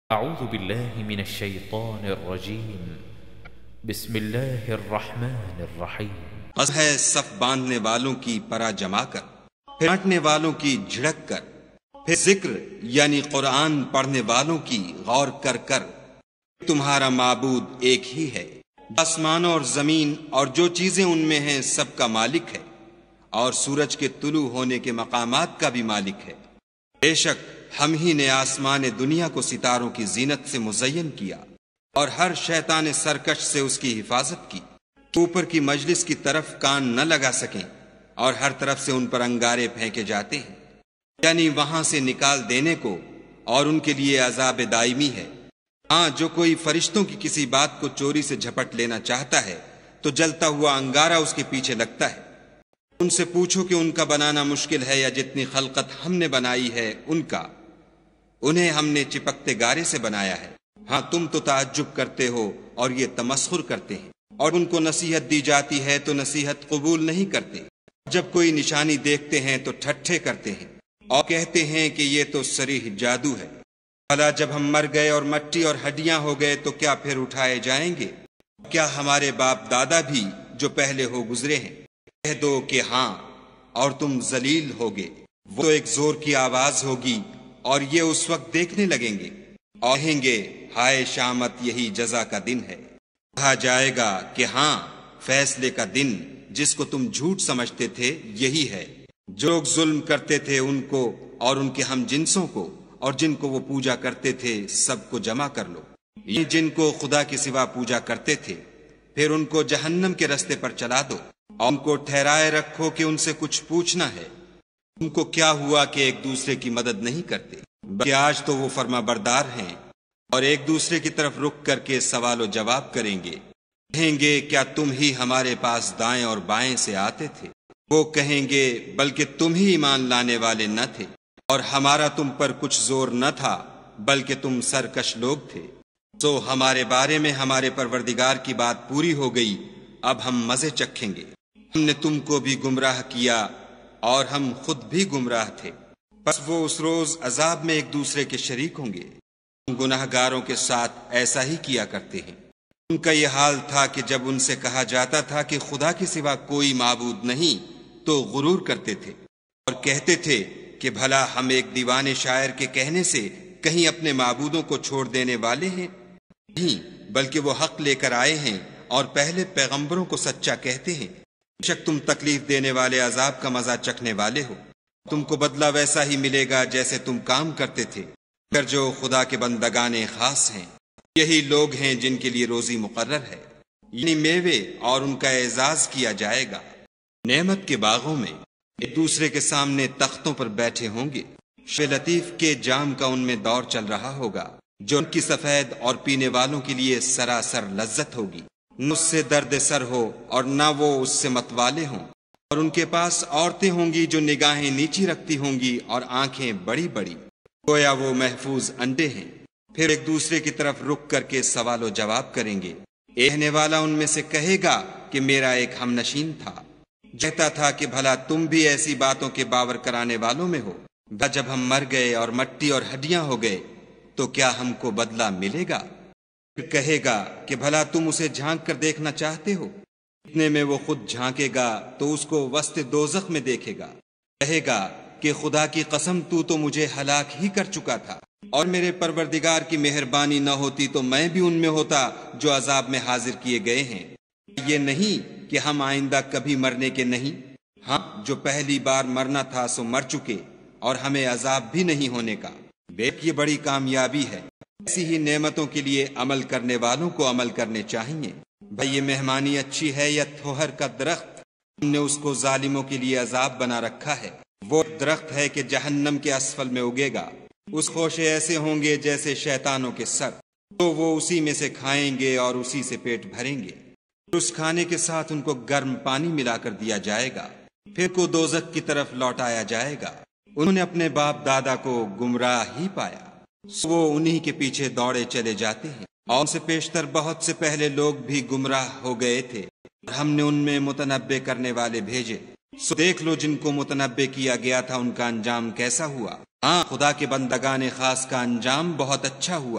أعوذ بالله من الشيطان الرجيم بسم الله الرحمن الرحيم قسم ہے صف باندھنے والوں کی پرا جما کر، پھر ڈانٹنے والوں کی جھڑک کر، پھر ذکر یعنی قرآن پڑھنے والوں کی غور کر کر تمہارا معبود ایک ہی ہے، آسمانوں اور زمین اور جو چیزیں ان میں ہیں سب کا مالک ہے، اور سورج کے طلوع ہونے کے مقامات کا بھی مالک ہے۔ بے شک ہم ہی نے آسمان دنیا کو ستاروں کی زینت سے مزین کیا اور ہر شیطان سرکش سے اس کی حفاظت کی کہ اوپر کی مجلس کی طرف کان نہ لگا سکیں، اور ہر طرف سے ان پر انگارے پھینکے جاتے ہیں، یعنی وہاں سے نکال دینے کو، اور ان کے لیے عذاب دائمی ہے۔ ہاں، جو کوئی فرشتوں کی کسی بات کو چوری سے جھپٹ لینا چاہتا ہے تو جلتا ہوا انگارہ اس کے پیچھے لگتا ہے۔ ان سے پوچھو کہ ان کا بنانا مشکل ہے یا جتنی خلقت ہم نے بنائی ہے ان کا، انہیں ہم نے چپکتے گارے سے بنایا ہے۔ ہاں، تم تو تعجب کرتے ہو اور یہ تمسخر کرتے ہیں، اور ان کو نصیحت دی جاتی ہے تو نصیحت قبول نہیں کرتے۔ جب کوئی نشانی دیکھتے ہیں تو ٹھٹھے کرتے ہیں اور کہتے ہیں کہ یہ تو صریح جادو ہے۔ بھلا جب ہم مر گئے اور مٹی اور ہڈیاں ہو گئے تو کیا پھر اٹھائے جائیں گے؟ کیا ہمارے باپ دادا بھی جو پہلے ہو گزرے ہیں؟ کہہ دو کہ ہاں، اور تم ذلیل ہوگے۔ وہ تو ایک زور کی آواز ہوگی اور یہ اس وقت دیکھنے لگیں گے اور کہیں گے ہائے شامت، یہی جزا کا دن ہے۔ کہا جائے گا کہ ہاں، فیصلے کا دن جس کو تم جھوٹ سمجھتے تھے یہی ہے۔ جو لوگ ظلم کرتے تھے ان کو اور ان کے ہم جنسوں کو اور جن کو وہ پوجا کرتے تھے سب کو جمع کر لو، یہ جن کو خدا کے سوا پوجا کرتے تھے، پھر ان کو جہنم کے رستے پر چلا دو اور ان کو ٹھہرائے رکھو کہ ان سے کچھ پوچھنا ہے۔ ان کو کیا ہوا کہ ایک دوسرے کی مدد نہیں کرتے؟ بلکہ آج تو وہ فرما بردار ہیں اور ایک دوسرے کی طرف رخ کر کے سوال و جواب کریں گے۔ کہیں گے کیا تم ہی ہمارے پاس دائیں اور بائیں سے آتے تھے؟ وہ کہیں گے بلکہ تم ہی ایمان لانے والے نہ تھے، اور ہمارا تم پر کچھ زور نہ تھا بلکہ تم سرکش لوگ تھے۔ سو ہمارے بارے میں ہمارے پروردگار کی بات پوری ہو گئی، اب ہم مزے چکھیں گے۔ ہم نے تم کو بھی گمراہ کیا اور ہم خود بھی گمراہ تھے، پس وہ اس روز عذاب میں ایک دوسرے کے شریک ہوں گے۔ گناہ گاروں کے ساتھ ایسا ہی کیا کرتے ہیں۔ ان کا یہ حال تھا کہ جب ان سے کہا جاتا تھا کہ خدا کے سوا کوئی معبود نہیں تو غرور کرتے تھے اور کہتے تھے کہ بھلا ہم ایک دیوانے شاعر کے کہنے سے کہیں اپنے معبودوں کو چھوڑ دینے والے ہیں؟ نہیں، بلکہ وہ حق لے کر آئے ہیں اور پہلے پیغمبروں کو سچا کہتے ہیں۔ بے شک تم تکلیف دینے والے عذاب کا مزہ چکھنے والے ہو، تم کو بدلہ ویسا ہی ملے گا جیسے تم کام کرتے تھے، مگر جو خدا کے بندگان خاص ہیں یہی لوگ ہیں جن کے لیے روزی مقرر ہے، یعنی میوے، اور ان کا اعزاز کیا جائے گا۔ نعمت کے باغوں میں ایک دوسرے کے سامنے تختوں پر بیٹھے ہوں گے، شب لطیف کے جام کا ان میں دور چل رہا ہوگا جو ان کی سفید اور پینے والوں کے لیے سراسر لذت ہوگی۔ نہ اس سے درد سر ہو اور نہ وہ اس سے متوالے ہوں، اور ان کے پاس عورتیں ہوں گی جو نگاہیں نیچی رکھتی ہوں گی اور آنکھیں بڑی بڑی، گویا وہ محفوظ انڈے ہیں۔ پھر ایک دوسرے کی طرف رک کر کے سوال و جواب کریں گے۔ کہنے والا ان میں سے کہے گا کہ میرا ایک ہم نشین تھا، کہتا تھا کہ بھلا تم بھی ایسی باتوں کے باور کرانے والوں میں ہو؟ جب ہم مر گئے اور مٹی اور ہڈیاں ہو گئے تو کیا ہم کو بدلہ ملے گا؟ پھر کہے گا کہ بھلا تم اسے جھانک کر دیکھنا چاہتے ہو؟ اتنے میں وہ خود جھانکے گا تو اس کو وسط دوزخ میں دیکھے گا، کہے گا کہ خدا کی قسم تو مجھے ہلاک ہی کر چکا تھا، اور میرے پروردگار کی مہربانی نہ ہوتی تو میں بھی ان میں ہوتا جو عذاب میں حاضر کیے گئے ہیں۔ یہ نہیں کہ ہم آئندہ کبھی مرنے کے نہیں، ہاں جو پہلی بار مرنا تھا سو مر چکے اور ہمیں عذاب بھی نہیں ہونے کا۔ یہ بڑی کامیابی ہے۔ ایسی ہی نعمتوں کے لیے عمل کرنے والوں کو عمل کرنے چاہیے۔ بھائی یہ مہمانی اچھی ہے یا تھوہر کا درخت؟ ہم نے اس کو ظالموں کے لیے عذاب بنا رکھا ہے۔ وہ درخت ہے کہ جہنم کے اسفل میں اگے گا، اس خوشے ایسے ہوں گے جیسے شیطانوں کے سر، تو وہ اسی میں سے کھائیں گے اور اسی سے پیٹ بھریں گے۔ اس کھانے کے ساتھ ان کو گرم پانی ملا کر دیا جائے گا، پھر کو دوزخ کی طرف لوٹایا جائے گا۔ انہوں نے اپنے باپ دادا کو گمراہ ہی پایا، وہ انہی کے پیچھے دوڑے چلے جاتے ہیں، اور ان سے پیشتر بہت سے پہلے لوگ بھی گمراہ ہو گئے تھے، اور ہم نے ان میں متنبع کرنے والے بھیجے۔ سو دیکھ لو جن کو متنبع کیا گیا تھا ان کا انجام کیسا ہوا۔ ہاں، خدا کے بندگان خاص کا انجام بہت اچھا ہوا۔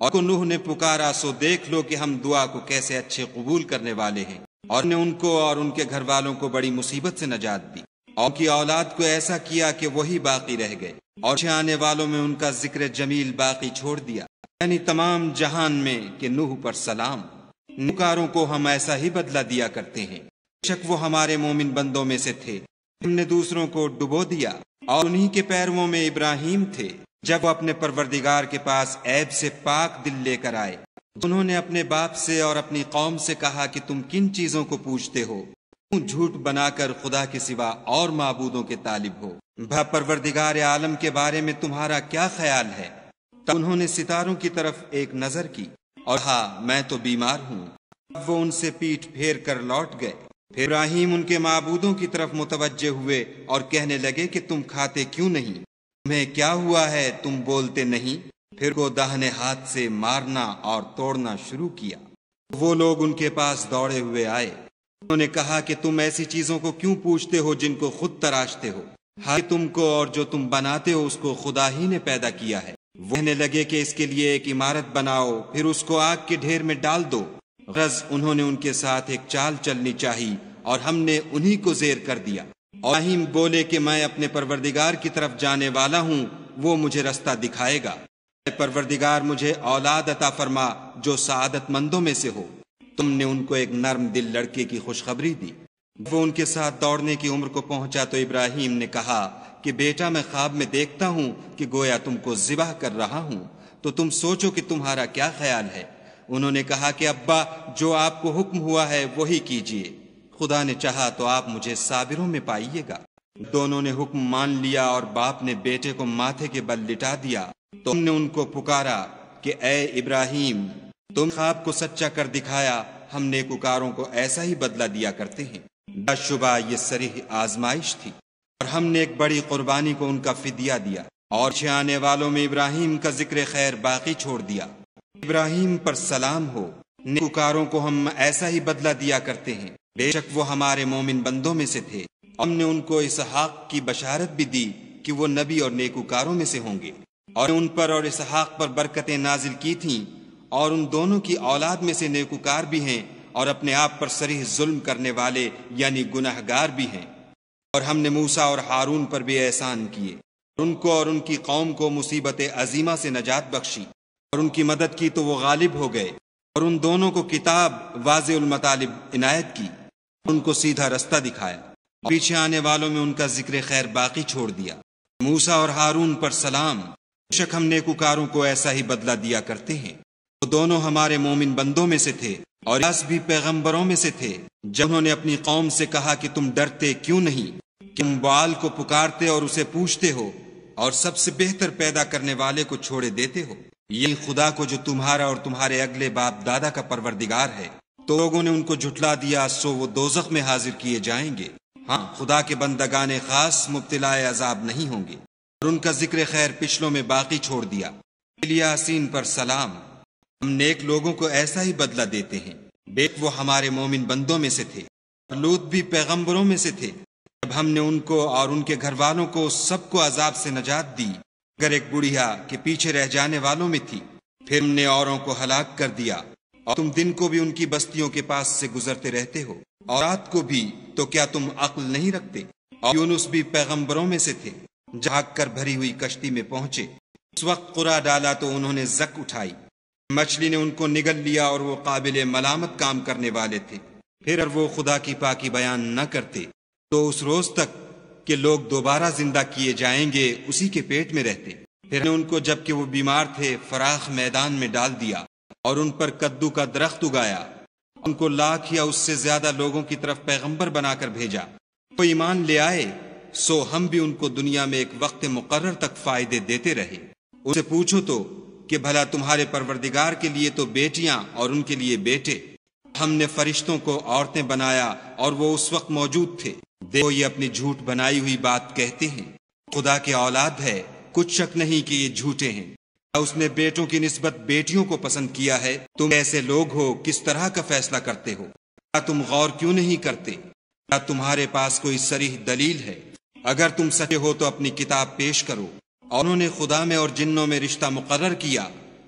اور کو نوح نے پکارا سو دیکھ لو کہ ہم دعا کو کیسے اچھے قبول کرنے والے ہیں، اور نے ان کو اور ان کے گھر والوں کو بڑی مصیبت سے نجات دی، اور ان کی اولاد کو ایسا کیا کہ وہی باقی رہ گئے، اور آنے والوں میں ان کا ذکر جمیل باقی چھوڑ دیا، یعنی تمام جہان میں کہ نوح پر سلام۔ نیکوکاروں کو ہم ایسا ہی بدلہ دیا کرتے ہیں، بے شک وہ ہمارے مومن بندوں میں سے تھے، ہم نے دوسروں کو ڈبو دیا، اور انہی کے پیرووں میں ابراہیم تھے جب وہ اپنے پروردگار کے پاس عیب سے پاک دل لے کر آئے۔ انہوں نے اپنے باپ سے اور اپنی قوم سے کہا کہ تم کن چیزوں کو پوچھتے ہو؟ کیوں جھوٹ بنا کر خدا کے سوا اور معبودوں کے طالب ہو؟ پروردگار عالم کے بارے میں تمہارا کیا خیال ہے؟ تب انہوں نے ستاروں کی طرف ایک نظر کی اور کہا میں تو بیمار ہوں۔ اب وہ ان سے پیٹھ پھیر کر لوٹ گئے۔ پھر ابراہیم ان کے معبودوں کی طرف متوجہ ہوئے اور کہنے لگے کہ تم کھاتے کیوں نہیں؟ تمہیں کیا ہوا ہے تم بولتے نہیں؟ پھر کو داہنے ہاتھ سے مارنا اور توڑنا شروع کیا۔ وہ لوگ ان کے پاس دوڑے ہوئے آئے، انہوں نے کہا کہ تم ایسی چیزوں کو کیوں پوچھتے ہو جن کو خود تراشتے ہو؟ ہاں تم کو اور جو تم بناتے ہو اس کو خدا ہی نے پیدا کیا ہے۔ وہ کہنے لگے کہ اس کے لیے ایک عمارت بناؤ، پھر اس کو آگ کے ڈھیر میں ڈال دو۔ غرض انہوں نے ان کے ساتھ ایک چال چلنی چاہی اور ہم نے انہی کو زیر کر دیا۔ اور ابراہیم بولے کہ میں اپنے پروردگار کی طرف جانے والا ہوں، وہ مجھے رستہ دکھائے گا۔ اے پروردگار مجھے اولاد عطا فرما جو سعادت مندوں میں سے ہو۔ تم نے ان کو ایک نرم دل لڑکے کی خوشخبری دی۔ وہ ان کے ساتھ دوڑنے کی عمر کو پہنچا تو ابراہیم نے کہا کہ بیٹا میں خواب میں دیکھتا ہوں کہ گویا تم کو ذبح کر رہا ہوں، تو تم سوچو کہ تمہارا کیا خیال ہے؟ انہوں نے کہا کہ ابا جو آپ کو حکم ہوا ہے وہی کیجیے، خدا نے چاہا تو آپ مجھے صابروں میں پائیے گا۔ دونوں نے حکم مان لیا اور باپ نے بیٹے کو ماتھے کے بل لٹا دیا۔ تو ہم نے ان کو پکارا کہ اے ابراہیم تم خواب کو سچا کر دکھایا، ہم نیکوکاروں کو ایسا ہی بدلہ دیا کرتے ہیں۔ بلا شبہ یہ صریح آزمائش تھی، اور ہم نے ایک بڑی قربانی کو ان کا فدیہ دیا، اور آنے والوں میں ابراہیم کا ذکر خیر باقی چھوڑ دیا۔ ابراہیم پر سلام ہو، نیکوکاروں کو ہم ایسا ہی بدلہ دیا کرتے ہیں، بے شک وہ ہمارے مومن بندوں میں سے تھے۔ ہم نے ان کو اسحاق کی بشارت بھی دی کہ وہ نبی اور نیکوکاروں میں سے ہوں گے، اور ان پر اور اسحاق پر برکتیں نازل کی تھیں، اور ان دونوں کی اولاد میں سے نیکوکار بھی ہیں اور اپنے آپ پر صریح ظلم کرنے والے یعنی گناہگار بھی ہیں۔ اور ہم نے موسیٰ اور ہارون پر بھی احسان کیے، ان کو اور ان کی قوم کو مصیبت عظیمہ سے نجات بخشی، اور ان کی مدد کی تو وہ غالب ہو گئے، اور ان دونوں کو کتاب واضح المطالب عنایت کی، ان کو سیدھا رستہ دکھایا، اور پیچھے آنے والوں میں ان کا ذکر خیر باقی چھوڑ دیا۔ موسیٰ اور ہارون پر سلام، بے شک ہم نیکوکاروں کو ایسا ہی بدلہ دیا کرتے ہیں۔ وہ دونوں ہمارے مومن بندوں میں سے تھے، اور الیاس بھی پیغمبروں میں سے تھے، جب انہوں نے اپنی قوم سے کہا کہ تم ڈرتے کیوں نہیں، کہ تم بال کو پکارتے اور اسے پوچھتے ہو، اور سب سے بہتر پیدا کرنے والے کو چھوڑے دیتے ہو، یہی خدا کو جو تمہارا اور تمہارے اگلے باپ دادا کا پروردگار ہے۔ تو لوگوں نے ان کو جھٹلا دیا، سو وہ دوزخ میں حاضر کیے جائیں گے۔ ہاں خدا کے بندگان خاص مبتلا عذاب نہیں ہوں گے۔ اور ان کا ذکر خیر پچھلوں میں باقی چھوڑ دیا۔ الیاسین پر سلام، ہم نیک لوگوں کو ایسا ہی بدلہ دیتے ہیں، بے شک وہ ہمارے مومن بندوں میں سے تھے۔ اور لوط بھی پیغمبروں میں سے تھے، جب ہم نے ان کو اور ان کے گھر والوں کو سب کو عذاب سے نجات دی، اگر ایک بڑھیا کہ پیچھے رہ جانے والوں میں تھی، پھر ہم نے اوروں کو ہلاک کر دیا۔ اور تم دن کو بھی ان کی بستیوں کے پاس سے گزرتے رہتے ہو، اور رات کو بھی، تو کیا تم عقل نہیں رکھتے؟ اور یونس بھی پیغمبروں میں سے تھے، جھاگ کر بھری ہوئی کشتی میں پہنچے، اس وقت قرا ڈالا تو انہوں نے زک اٹھائی، مچھلی نے ان کو نگل لیا، اور وہ قابل ملامت کام کرنے والے تھے۔ پھر اگر وہ خدا کی پاکی بیان نہ کرتے تو اس روز تک کہ لوگ دوبارہ زندہ کیے جائیں گے اسی کے پیٹ میں رہتے۔ پھر نے ان کو جبکہ وہ بیمار تھے فراخ میدان میں ڈال دیا، اور ان پر کدو کا درخت اگایا، ان کو لاکھ یا اس سے زیادہ لوگوں کی طرف پیغمبر بنا کر بھیجا۔ وہ ایمان لے آئے، سو ہم بھی ان کو دنیا میں ایک وقت مقرر تک فائدے دیتے رہے۔ ان سے پوچھو تو کہ بھلا تمہارے پروردگار کے لیے تو بیٹیاں اور ان کے لیے بیٹے، ہم نے فرشتوں کو عورتیں بنایا اور وہ اس وقت موجود تھے۔ دیکھو یہ اپنی جھوٹ بنائی ہوئی بات کہتے ہیں، خدا کی اولاد ہے، کچھ شک نہیں کہ یہ جھوٹے ہیں۔ اس نے بیٹوں کی نسبت بیٹیوں کو پسند کیا ہے۔ تم ایسے لوگ ہو کس طرح کا فیصلہ کرتے ہو؟ کیا تم غور کیوں نہیں کرتے؟ کیا تمہارے پاس کوئی صریح دلیل ہے؟ اگر تم سچے ہو تو اپنی کتاب پیش کرو۔ اور انہوں نے خدا میں اور جنوں میں رشتہ مقرر کیا،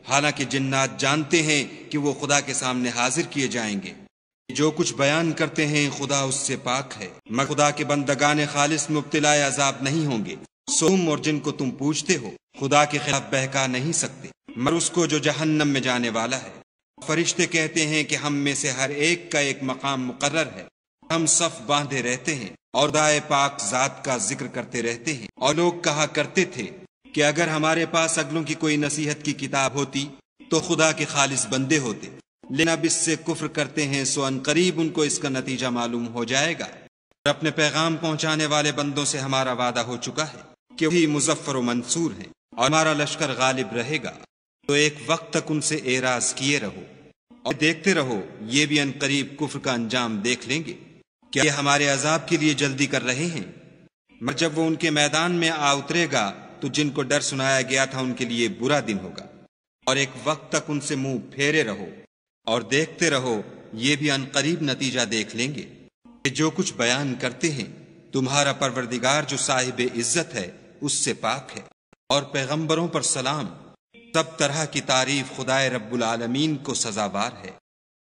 حالانکہ جنات جانتے ہیں کہ وہ خدا کے سامنے حاضر کیے جائیں گے۔ جو کچھ بیان کرتے ہیں خدا اس سے پاک ہے، مگر خدا کے بندگان خالص مبتلا عذاب نہیں ہوں گے۔ تم اور جن کو تم پوچھتے ہو خدا کے خلاف بہکا نہیں سکتے مگر اس کو جو جہنم میں جانے والا ہے۔ فرشتے کہتے ہیں کہ ہم میں سے ہر ایک کا ایک مقام مقرر ہے، ہم صف باندھے رہتے ہیں اور خدائے پاک ذات کا ذکر کرتے رہتے ہیں۔ اور لوگ کہا کرتے تھے کہ اگر ہمارے پاس اگلوں کی کوئی نصیحت کی کتاب ہوتی تو خدا کے خالص بندے ہوتے، لیکن اب اس سے کفر کرتے ہیں سو ان قریب ان کو اس کا نتیجہ معلوم ہو جائے گا۔ اور اپنے پیغام پہنچانے والے بندوں سے ہمارا وعدہ ہو چکا ہے کہ وہی مظفر و منصور ہیں اور ہمارا لشکر غالب رہے گا۔ تو ایک وقت تک ان سے اعراض کیے رہو اور دیکھتے رہو، یہ بھی ان قریب کفر کا انجام دیکھ لیں گے۔ کیا یہ ہمارے عذاب کے لیے جلدی کر رہے ہیں؟ مگر جب وہ ان کے میدان میں آ اترے گا تو جن کو ڈر سنایا گیا تھا ان کے لیے برا دن ہوگا۔ اور ایک وقت تک ان سے منہ پھیرے رہو اور دیکھتے رہو، یہ بھی ان قریب نتیجہ دیکھ لیں گے کہ جو کچھ بیان کرتے ہیں تمہارا پروردگار جو صاحب عزت ہے اس سے پاک ہے۔ اور پیغمبروں پر سلام، سب طرح کی تعریف خدائے رب العالمین کو سزاوار ہے۔